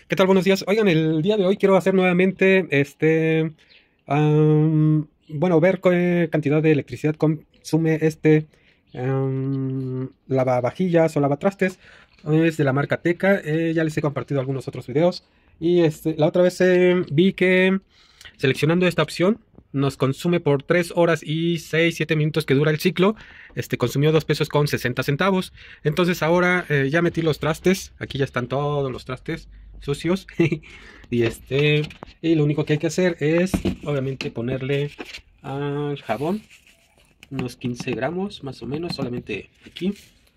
¿Qué tal? Buenos días. Oigan, el día de hoy quiero hacer nuevamente bueno, ver qué cantidad de electricidad consume lavavajillas o lavatrastes. Es de la marca Teca. Ya les he compartido algunos otros videos. Y la otra vez vi que seleccionando esta opción nos consume por 3 horas y 7 minutos que dura el ciclo. Consumió 2 pesos con 60 centavos. Entonces ahora ya metí los trastes. Aquí ya están todos los trastes sucios. y y lo único que hay que hacer es obviamente ponerle al jabón unos 15 gramos más o menos, solamente aquí.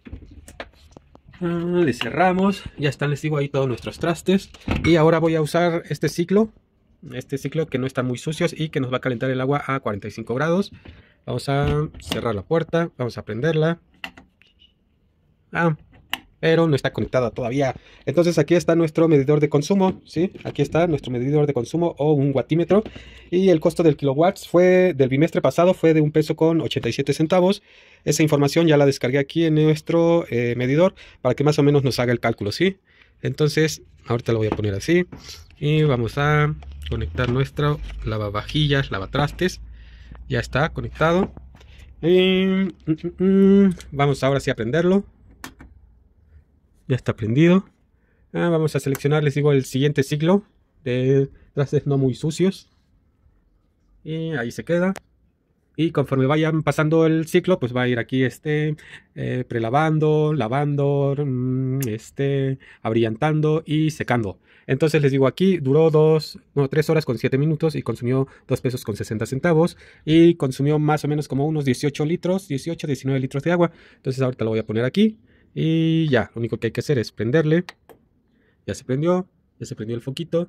Le cerramos, ya están, les digo, ahí todos nuestros trastes. Y ahora voy a usar este ciclo que no está muy sucios y que nos va a calentar el agua a 45 grados. Vamos a cerrar la puerta, vamos a prenderla. Pero no está conectada todavía. Entonces aquí está nuestro medidor de consumo, ¿sí? Aquí está nuestro medidor de consumo o un watímetro. Y el costo del kilowatts del bimestre pasado fue de 1 peso con 87 centavos. Esa información ya la descargué aquí en nuestro medidor para que más o menos nos haga el cálculo, ¿sí? Entonces, ahorita lo voy a poner así. Y vamos a conectar nuestro lavavajillas, lavatrastes. Ya está conectado. Y vamos ahora sí a prenderlo. Ya está prendido. Vamos a seleccionar, les digo, el siguiente ciclo de trastes no muy sucios. Y ahí se queda. Y conforme vayan pasando el ciclo, pues va a ir aquí prelavando, lavando, abrillantando y secando. Entonces les digo, aquí duró 3 horas con 7 minutos y consumió 2 pesos con 60 centavos. Y consumió más o menos como unos 18 litros, 18, 19 litros de agua. Entonces ahorita lo voy a poner aquí. Y ya, lo único que hay que hacer es prenderle. Ya se prendió el foquito.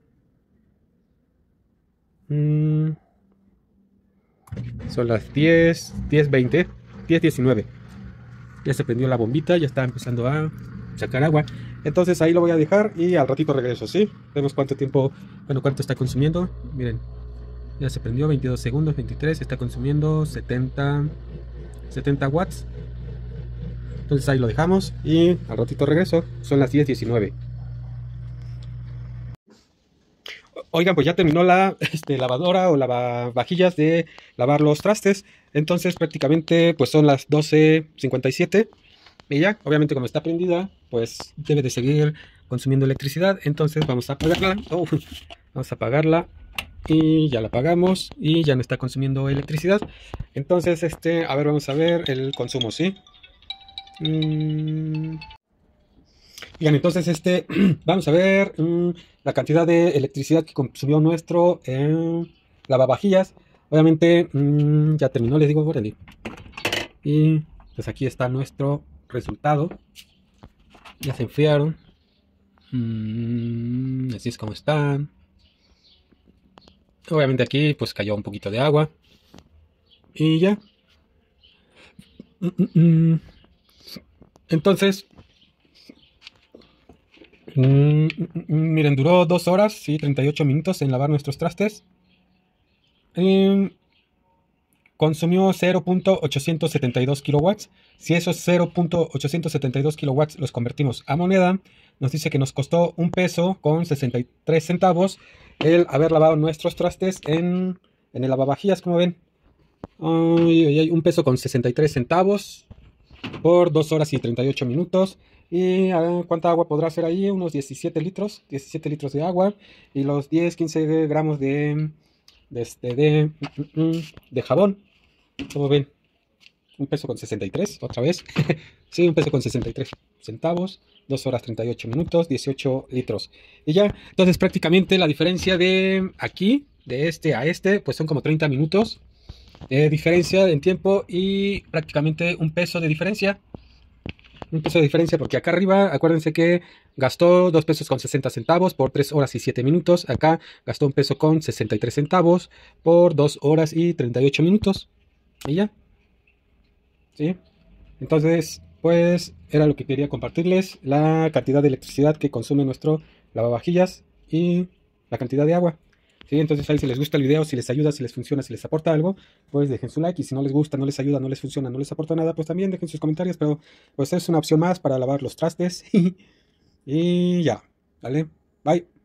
Son las 10:20, 10:19. Ya se prendió la bombita, ya está empezando a sacar agua. Entonces ahí lo voy a dejar y al ratito regreso, ¿sí? Vemos cuánto tiempo, bueno, cuánto está consumiendo. Miren, ya se prendió, 22 segundos, 23, está consumiendo 70 watts. Entonces ahí lo dejamos y al ratito regreso. Son las 10:19. Oigan, pues ya terminó la lavadora o lavavajillas de lavar los trastes. Entonces prácticamente pues son las 12:57. Y ya, obviamente como está prendida, pues debe de seguir consumiendo electricidad. Entonces vamos a apagarla. Vamos a apagarla. Y ya la apagamos. Y ya no está consumiendo electricidad. Entonces, a ver, vamos a ver el consumo, ¿sí? Bien, entonces vamos a ver la cantidad de electricidad que consumió nuestro lavavajillas. Obviamente ya terminó, les digo, órale. Y pues aquí está nuestro resultado. Ya se enfriaron. Así es como están. Obviamente aquí pues cayó un poquito de agua. Y ya. Entonces, miren, duró 2 horas y 38 minutos en lavar nuestros trastes. Consumió 0.872 kilowatts. Si esos 0.872 kilowatts los convertimos a moneda, nos dice que nos costó 1 peso con 63 centavos el haber lavado nuestros trastes en el lavavajillas, como ven. 1 peso con 63 centavos por 2 horas y 38 minutos. Y a ver cuánta agua podrá ser ahí, unos 17 litros de agua. Y los 10-15 gramos de jabón. Como ven, 1 peso con 63, otra vez. Sí, 1 peso con 63 centavos, 2 horas 38 minutos, 18 litros. Y ya, entonces prácticamente la diferencia de aquí, de a pues son como 30 minutos de diferencia en tiempo y prácticamente 1 peso de diferencia. 1 peso de diferencia porque acá arriba, acuérdense que gastó 2 pesos con 60 centavos por 3 horas y 7 minutos. Acá gastó 1 peso con 63 centavos por 2 horas y 38 minutos. Y ya. ¿Sí? Entonces, pues era lo que quería compartirles. La cantidad de electricidad que consume nuestro lavavajillas y la cantidad de agua. ¿Sí? Entonces ahí si les gusta el video, si les ayuda, si les funciona, si les aporta algo, pues dejen su like. Y si no les gusta, no les ayuda, no les funciona, no les aporta nada, pues también dejen sus comentarios. Pero pues es una opción más para lavar los trastes. Y ya, ¿vale? Bye.